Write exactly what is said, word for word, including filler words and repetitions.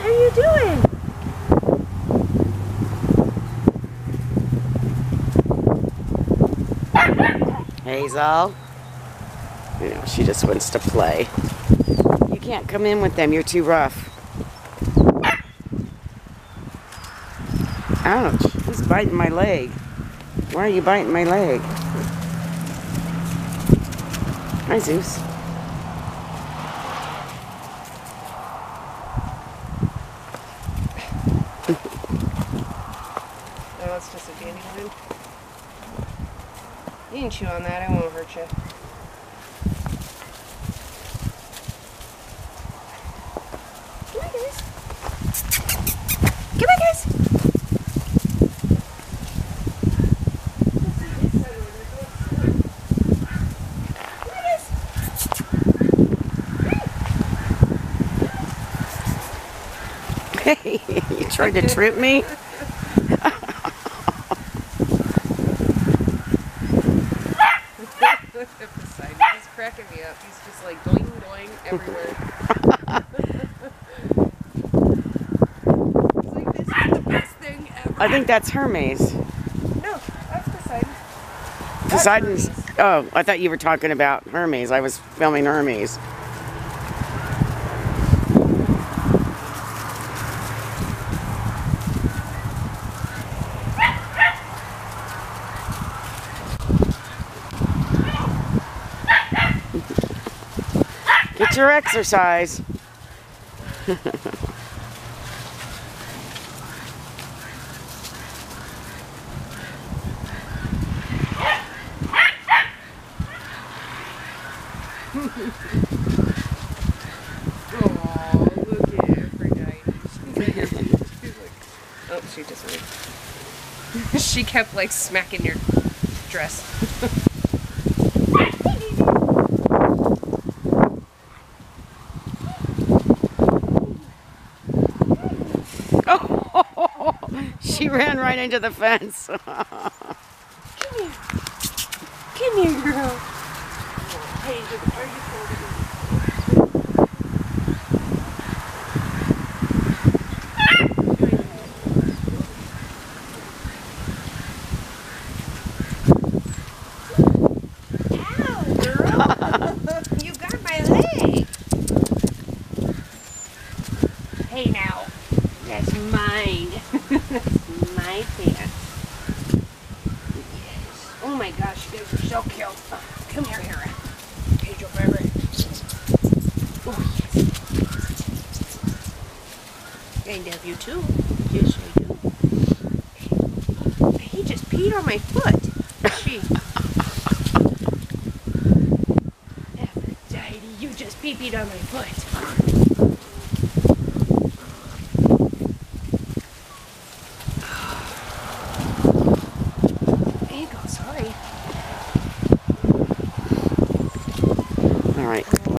What are you doing? Hazel? You know, she just wants to play. You can't come in with them, you're too rough. Ouch, he's biting my leg. Why are you biting my leg? Hi, Zeus. Oh, it's just a dandelion. You can chew on that, it won't hurt you. Come on, guys. Come on, guys. Hey, you tried to trip me? He's cracking me up. He's just like doing, doing everywhere. He's like, this is the best thing ever. I think that's Hermes. No, that's Poseidon. Poseidon's. Oh, I thought you were talking about Hermes. I was filming Hermes. Get your exercise. Oh, look at Aphrodite. She's like, she's like, oh, she just moved. She kept like smacking your dress. Oh, she ran right into the fence. Come here. Come here, girl. Hey, are you cold? Hey now, that's mine. That's my pants. Yes. Oh my gosh, you guys are so cute. Oh, come here, Hera. Hey, Joe Barber. Oh yes. I love you too. Yes, I do. He just peed on my foot. She. Aphrodite, you just pee-peed on my foot.